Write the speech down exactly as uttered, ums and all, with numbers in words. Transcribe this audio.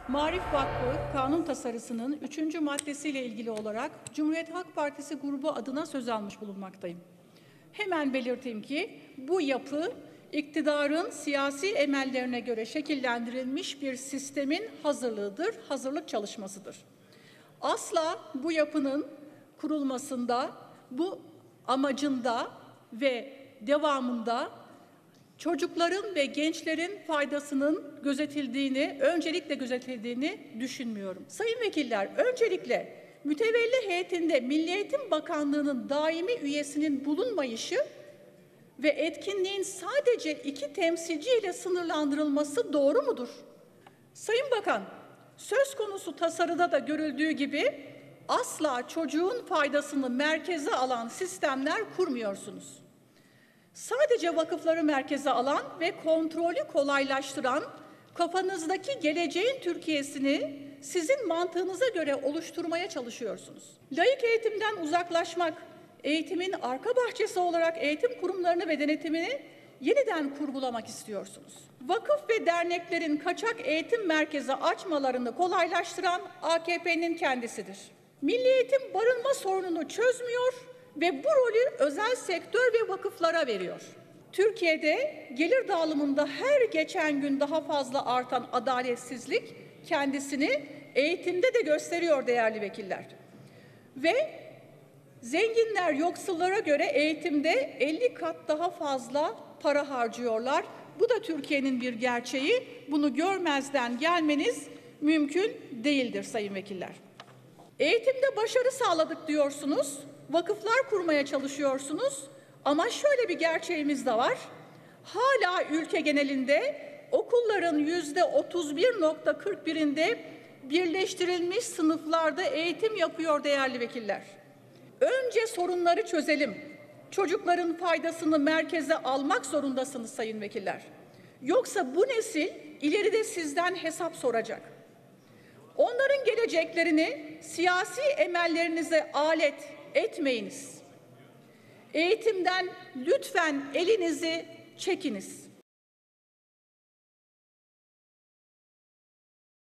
Maarif Vakfı kanun tasarısının üçüncü maddesiyle ilgili olarak Cumhuriyet Halk Partisi grubu adına söz almış bulunmaktayım. Hemen belirteyim ki bu yapı iktidarın siyasi emellerine göre şekillendirilmiş bir sistemin hazırlığıdır, hazırlık çalışmasıdır. Asla bu yapının kurulmasında, bu amacında ve devamında çocukların ve gençlerin faydasının gözetildiğini, öncelikle gözetildiğini düşünmüyorum. Sayın vekiller, öncelikle mütevelli heyetinde Milli Eğitim Bakanlığı'nın daimi üyesinin bulunmayışı ve etkinliğin sadece iki temsilciyle sınırlandırılması doğru mudur? Sayın Bakan, söz konusu tasarıda da görüldüğü gibi asla çocuğun faydasını merkeze alan sistemler kurmuyorsunuz. Sadece vakıfları merkeze alan ve kontrolü kolaylaştıran, kafanızdaki geleceğin Türkiye'sini sizin mantığınıza göre oluşturmaya çalışıyorsunuz. Laik eğitimden uzaklaşmak, eğitimin arka bahçesi olarak eğitim kurumlarını ve denetimini yeniden kurgulamak istiyorsunuz. Vakıf ve derneklerin kaçak eğitim merkezi açmalarını kolaylaştıran A K P'nin kendisidir. Milli eğitim barınma sorununu çözmüyor ve bu rolü özel sektör ve vakıflara veriyor. Türkiye'de gelir dağılımında her geçen gün daha fazla artan adaletsizlik kendisini eğitimde de gösteriyor değerli vekiller. Ve zenginler yoksullara göre eğitimde elli kat daha fazla para harcıyorlar. Bu da Türkiye'nin bir gerçeği. Bunu görmezden gelmeniz mümkün değildir sayın vekiller. Eğitimde başarı sağladık diyorsunuz, vakıflar kurmaya çalışıyorsunuz ama şöyle bir gerçeğimiz de var. Hala ülke genelinde okulların yüzde otuz bir nokta kırk birinde birleştirilmiş sınıflarda eğitim yapıyor değerli vekiller. Önce sorunları çözelim. Çocukların faydasını merkeze almak zorundasınız sayın vekiller. Yoksa bu nesil ileride sizden hesap soracak. Onların geleceklerini siyasi emellerinize alet etmeyiniz. Eğitimden lütfen elinizi çekiniz.